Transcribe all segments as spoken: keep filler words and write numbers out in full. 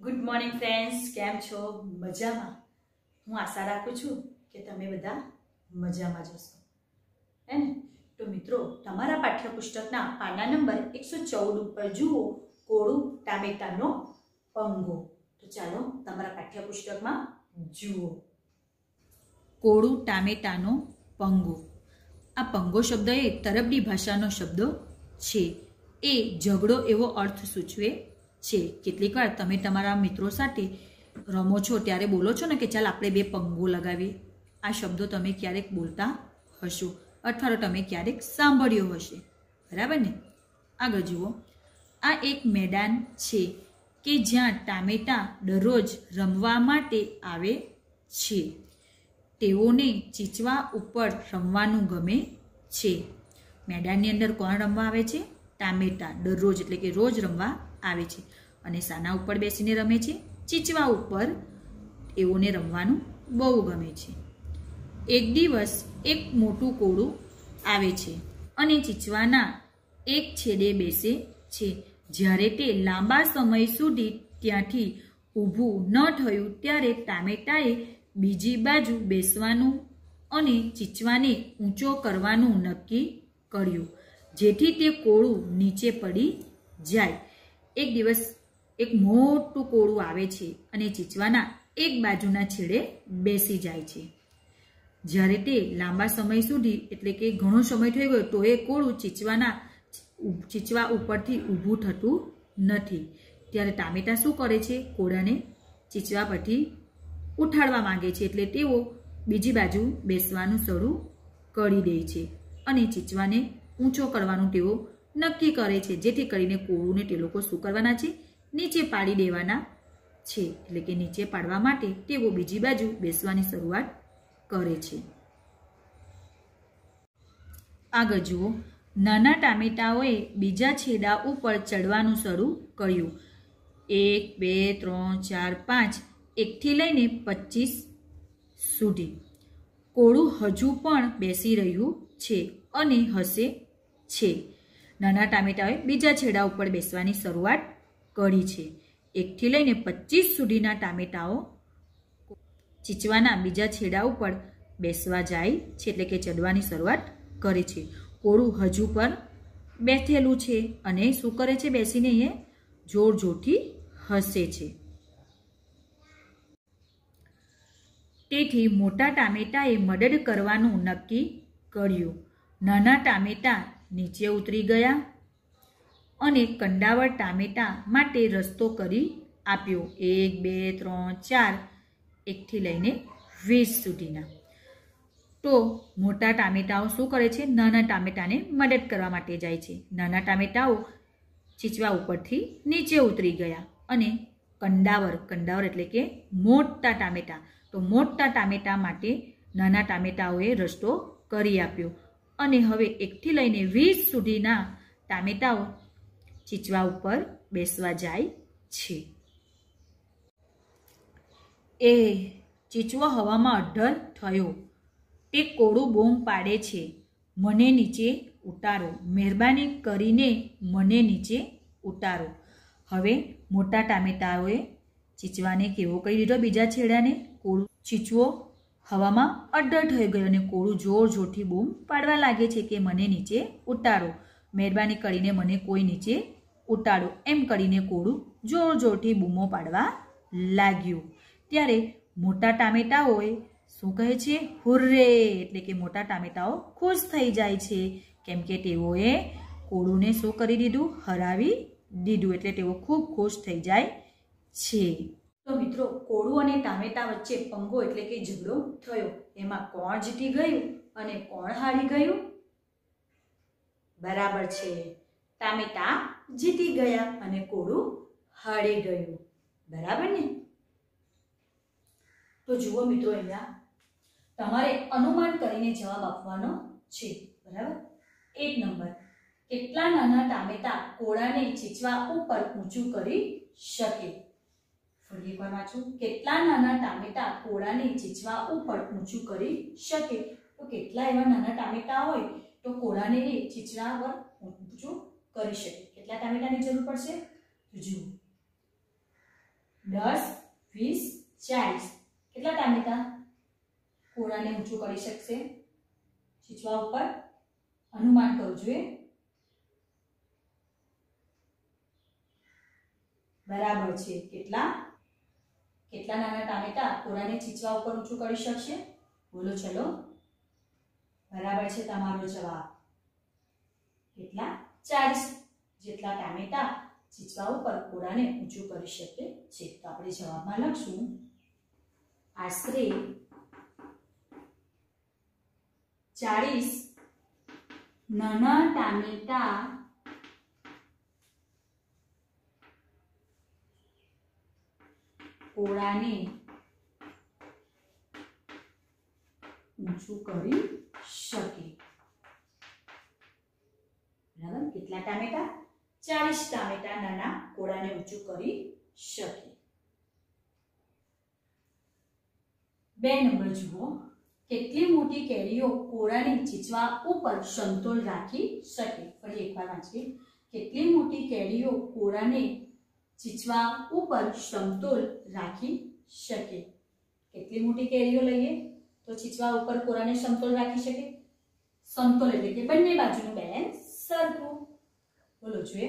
Good morning friends, केम छो? मजामा? हूँ आशा राखું છું કે તમે બધા મજામાં જ હશો, હે ને? તો મિત્રો, તમારા પાઠ્યપુસ્તકના પાના નંબર એકસો ચૌદ ઉપર જુઓ કોળું ટામેટાનો પંગો. તો ચાલો તમારા પાઠ્યપુસ્તકમાં જુઓ કોળું ટામેટાનો પંગો. આ પંગો શબ્દ એ તરબડી ભાષાનો શબ્દ છે. એ ઝઘડો એવો અર્થ સૂચવે છે. કેટલીક વાર તમે તમારા મિત્રો સાથે રમો છો ત્યારે બોલો છો ને કે ચાલ આપણે બે પંગો લગાવીએ. આ શબ્દો તમે ક્યારેક બોલતા હશો અથવા તો તમે ક્યારેક સાંભળ્યો હશે, બરાબર ને? આગળ જુઓ, આ એક મેદાન છે કે જ્યાં ટામેટા દરરોજ રમવા માટે આવે છે. તેઓને ચીચવા ઉપર રમવાનું ગમે છે. મેદાનની અંદર કોણ રમવા આવે છે? ટામેટા દરરોજ એટલે કે રોજ રમવા આવે છે. અને સાના ઉપર બેસીને રમે છે? ચીચવા ઉપર. એઓને રમવાનું બહુ ગમે છે. એક દિવસ એક મોટું કોળું આવે છે અને ચીચવાના એક છેડે બેસે છે. જ્યારે તે લાંબા સમય સુધી ત્યાંથી ઊભું ન થયું ત્યારે ટામેટાએ બીજી બાજુ બેસવાનું અને ચીચવાને ઊંચો કરવાનું નક્કી કર્યું, જેથી તે કોળું નીચે પડી જાય. એક દિવસ એક મોટું કોળું આવે છે અને ચીચવાના એક બાજુના છેડે બેસી જાય છે. જ્યારે તે લાંબા સમય સુધી એટલે કે ઘણો સમય થઈ ગયો તો એ કોળું ચીચવાના ચીચવા ઉપરથી ઊભું થતું નથી. ત્યારે ટામેટા શું કરે છે? કોળાને ચીચવા પરથી ઉઠાડવા માંગે છે. એટલે તેઓ બીજી બાજુ બેસવાનું શરૂ કરી દે છે અને ચીચવાને ઊંચો કરવાનું તેઓ નક્કી કરે છે, જેથી કરીને કોળુંને તે લોકો શું કરવાના છે? નીચે પાડી દેવાના છે. એટલે કે નીચે પાડવા માટે તેઓ બીજી બાજુ બેસવાની શરૂઆત કરે છે. આગળ જુઓ, નાના ટામેટાઓએ બીજા છેડા ઉપર ચડવાનું શરૂ કર્યું. એક, બે, ત્રણ, ચાર, પાંચ, એકથી લઈને પચીસ સુધી. કોળું હજુ પણ બેસી રહ્યું છે અને હસે છે. નાના ટામેટાઓએ બીજા છેડા ઉપર બેસવાની શરૂઆત કરી છે. એકથી લઈને પચીસ સુધીના ટામેટાઓ ચીચવાના બીજા છેડા ઉપર બેસવા જાય છે, એટલે કે ચડવાની શરૂઆત કરે છે. કોળું હજુ પણ બેઠેલું છે અને શું કરે છે? બેસીને એ જોર જોરથી હસે છે. તેથી મોટા ટામેટાએ મદદ કરવાનું નક્કી કર્યું. નાના ટામેટા નીચે ઉતરી ગયા અને કંડાવર ટામેટા માટે રસ્તો કરી આપ્યો. એક, બે, ત્રણ, ચાર, એકથી લઈને વીસ સુધીના. તો મોટા ટામેટાઓ શું કરે છે? નાના ટામેટાને મદદ કરવા માટે જાય છે. નાના ટામેટાઓ ચીચવા ઉપરથી નીચે ઉતરી ગયા અને કંડાવર કંડાવર એટલે કે મોટા ટામેટા તો મોટા ટામેટા માટે નાના ટામેટાઓએ રસ્તો કરી આપ્યો અને હવે એકથી લઈને વીસ સુધીના ટામેટાઓ ચીચવા ઉપર બેસવા જાય છે. એ ચીચવો હવામાં અડ્ધર થયો. તે કોળું બૂમ પાડે છે, મને નીચે ઉતારો, મહેરબાની કરીને મને નીચે ઉતારો. હવે મોટા ટામેટાઓએ ચીચવાને કેવો કરી દીધો? બીજા છેડાને. કોળું ચીચવો હવામાં અડ્ધર થઈ ગયો અને કોળું જોર જોરથી બૂમ પાડવા લાગે છે કે મને નીચે ઉતારો, મહેરબાની કરીને મને કોઈ નીચે ઉતારો. એમ કરીને કોળું જોર જોરથી બૂમો પાડવા લાગ્યું. ત્યારે મોટા ટામેટાઓએ શું કહે છે? હુર્રે! એટલે કે મોટા ટામેટાઓ ખુશ થઈ જાય છે, કેમ કે તેઓએ કોળુંને શું કરી દીધું? હરાવી દીધું. એટલે તેઓ ખૂબ ખુશ થઈ જાય છે. તો મિત્રો, કોળું અને ટામેટા વચ્ચે પંગો એટલે કે ઝઘડો થયો. એમાં કોણ જીતી ગયું અને કોણ હારી ગયું? બરાબર છે, ટામેટા જીતી ગયા અને કોળું હારી ગયું. બરાબર ને? તો જુઓ મિત્રો, અહીંયા તમારે અનુમાન કરીને જવાબ આપવાનો છે. બરાબર? એક નંબર, કેટલા નાના ટામેટા કોળાને ચીચવા ઉપર ઊંચું કરી શકે? ફરી એકવાર વાંચું. કેટલા નાના ટામેટા કોળાને ચીચવા ઉપર ઊંચું કરી શકે? તો કેટલા એવા નાના ટામેટા હોય તો કોળાને એ ચીચવા પર ઊંચું કરી શકે? કેટલા ટામેટાની જરૂર પડશે? જુઓ, દસ, વીસ, ચાલીસ. કેટલા ટામેટા કોળાને ઊંચું કરી શકશે? છીછવા ઉપર અનુમાન કરવું જોઈએ. બરાબર છે. કેટલા કેટલા નાના ટામેટા કોળાને છીછવા ઉપર ઊંચું કરી શકશે? બોલો ચલો. બરાબર છે તમારો જવાબ. કેટલા? ચાલીસ જેટલા ટામેટા છીછવા ઉપર કોળાને ઊંચું કરી શકે છે. તો આપણે જવાબમાં લખશું આશરે ચાલીસ નાના ટામેટા કોળાને ઊંચું કરી શકે. બરાબર. કેટલા ટામેટા? ચાલીસ ટામેટા નાના કોળાને ઊંચું કરી શકે. બે નંબર જુઓ. કેટલી મોટી કેરીઓ કોળાને છીછવા ઉપર સમતોલ રાખી શકે? ફરી એકવાર વાંચીએ. કેટલી મોટી કેરીઓ કોળાને છીછવા ઉપર સમતોલ રાખી શકે? કેટલી મોટી કેરીઓ લઈએ તો છીછવા ઉપર કોળાને સમતોલ રાખી શકે? સમતોલ એટલે કે બંને બાજુનું બેલેન્સ સરખું. બોલો જોઈએ.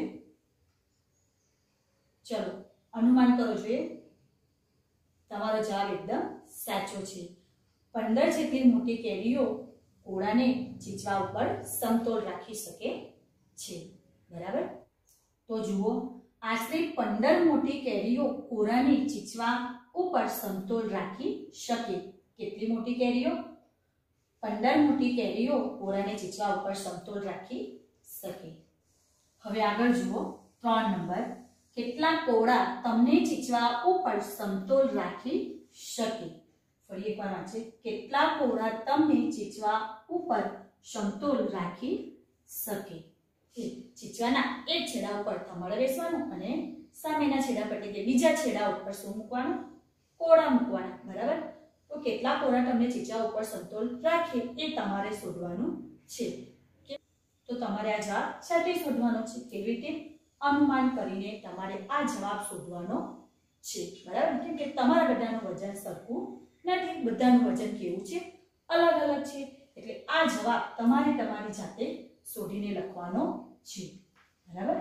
ચલો અનુમાન કરો જોઈએ. તમારો જવાબ એકદમ સાચો છે. પંદર જેટલી મોટી કેરીઓ કોળાને છીછવા ઉપર સમતોલ રાખી શકે છે. બરાબર. તો જુઓ, આશરે પંદર મોટી કેરીઓ કોળાને છીછવા ઉપર સમતોલ રાખી શકે. કેટલી મોટી કેરીઓ? પંદર મોટી કેરીઓ કોળાને છીછવા ઉપર સમતોલ રાખી શકે. હવે આગળ જુઓ. ત્રણ નંબર. કેટલા કોળા તમને છીછવા ઉપર સમતોલ રાખી શકે? ફરી એકવાર વાંચે. કેટલા કોળા તમને છીછવા ઉપર સમતોલ રાખી શકે? છીછવાના એક છેડા ઉપર તમારે બેસવાનું અને સામેના છેડા પર એટલે કે બીજા છેડા ઉપર શું મૂકવાનું? કોળા મૂકવાના. બરાબર. તો કેટલા કોળા તમને છીછવા ઉપર સમતોલ રાખે એ તમારે શોધવાનું છે. તો તમારે આ જવાબ સાથે શોધવાનો છે. કેવી રીતે? અનુમાન કરીને તમારે આ જવાબ શોધવાનો છે. બરાબર. કેમ કે તમારા બધાનું વજન સરખું નથી. બધાનું વજન કેવું છે? અલગ અલગ છે. એટલે આ જવાબ તમારે તમારી જાતે શોધીને લખવાનો છે. બરાબર.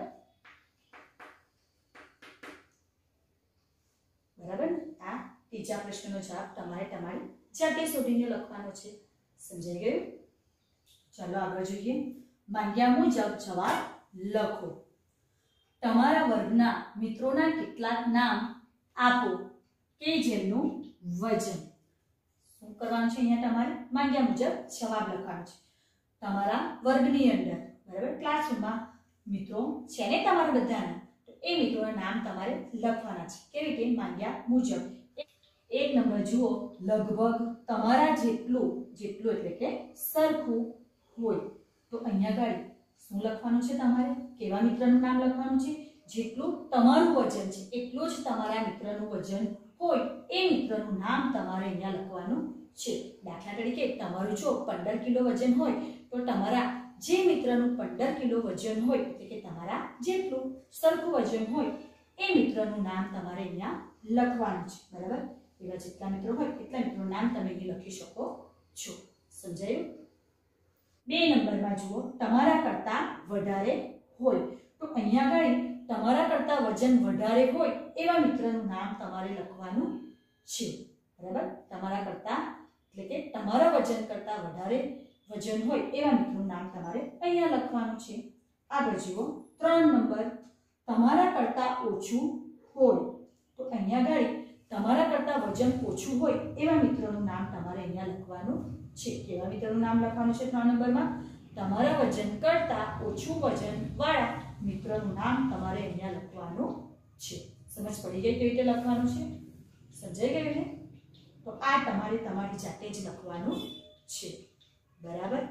બરાબર. આ ત્રીજા પ્રશ્નનો જવાબ તમારે તમારી જાતે શોધીને લખવાનો છે. સમજાઈ ગયું? ચાલો આગળ જોઈએ. માંગ્યા મુજબ જવાબ લખો. તમારા વર્ગના મિત્રોના કેટલાક નામ આપો કે જેમનું વજન. શું કરવાનું છે? અહીંયા તમારે માંગ્યા મુજબ જવાબ લખવાનો છે. તમારા વર્ગની અંદર, બરાબર, ક્લાસરૂમમાં મિત્રો છે ને તમારા બધાના, તો એ મિત્રોના નામ તમારે લખવાના છે. કેવી રીતે? માંગ્યા મુજબ. એક નંબર જુઓ. લગભગ તમારા જેટલું, જેટલું એટલે કે સરખું હોય. તો અહીંયા ગાડી શું લખવાનું છે? તમારે કેવા મિત્રનું નામ લખવાનું છે? જેટલું તમારું વજન છે એટલું જ તમારા મિત્રનું વજન હોય એ મિત્રનું નામ તમારે અહીંયા લખવાનું છે. દાખલા તરીકે તમારું જો પંદર કિલો વજન હોય તો તમારા જે મિત્રનું પંદર કિલો વજન હોય એટલે કે તમારા જેટલું સરખું વજન હોય એ મિત્રનું નામ તમારે અહીંયા લખવાનું છે. બરાબર. એવા જેટલા મિત્રો હોય એટલા મિત્રોનું નામ તમે અહીં લખી શકો છો. સમજાયું? બે નંબરમાં જુઓ. તમારા કરતા વધારે હોય. તો અહીંયા આગળ તમારા કરતા વજન વધારે હોય એવા મિત્રનું નામ તમારે લખવાનું છે. બરાબર. તમારા કરતા એટલે કે તમારા વજન કરતા વધારે વજન હોય એવા મિત્રનું નામ તમારે અહીંયા લખવાનું છે. આગળ જુઓ. ત્રણ નંબર. તમારા કરતા ઓછું હોય. તો અહીંયા આગળ તમારા કરતા વજન ઓછું હોય એવા મિત્રનું નામ તમારે અહીંયા લખવાનું છે. કેવા મિત્રનું નામ લખવાનું છે? ત્રણ નંબરમાં તમારા વજન કરતા ઓછું વજન વાળા મિત્રનું નામ તમારે અહીંયા લખવાનું છે. સમજ પડી ગઈ કેવી રીતે લખવાનું છે? સમજાઈ ગયું ને? તો આ તમારે તમારી જાતે જ લખવાનું છે. બરાબર.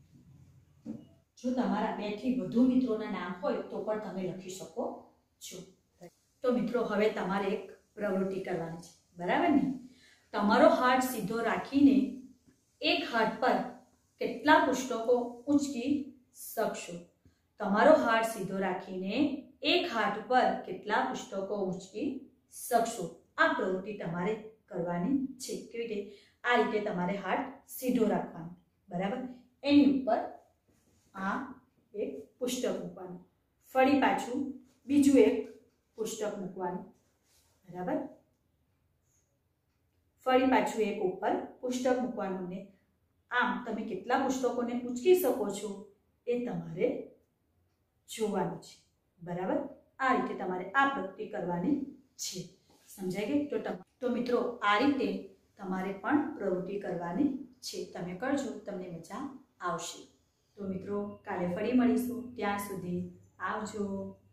જો તમારા બે થી વધુ મિત્રોના નામ હોય તો પણ તમે લખી શકો છો. તો મિત્રો હવે તમારે એક પ્રવૃત્તિ કરવાની છે. બરાબર ને? તમારો હાથ સીધો રાખીને એક હાથ પર કેટલા પુસ્તકો ઊંચકી શકશો? તમારો હાથ સીધો રાખીને એક હાથ પર કેટલા પુસ્તકો ઊંચકી શકશો। આ પ્રવૃત્તિ તમારે કરવાની છે। કેવી રીતે? આ રીતે તમારે હાથ સીધો રાખવાનો, બરાબર। એની ઉપર આ એક પુસ્તક મૂકવાનું, ફરી પાછું બીજું એક પુસ્તક મૂકવાનું, બરાબર। ફરી પાછું એક ઉપર પુસ્તક મૂકવાનું ને આમ તમે કેટલા પુસ્તકોને ઉંચકી શકો છો એ તમારે જોવાનું છે, બરાબર। આ રીતે તમારે આ પ્રવૃત્તિ કરવાની છે। સમજાઈ ગઈ? તો તો મિત્રો આ રીતે તમારે પણ પ્રવૃત્તિ કરવાની છે। તમે કરજો, તમને મજા આવશે। તો મિત્રો કાલે ફરી મળીશું, ત્યાં સુધી આવજો।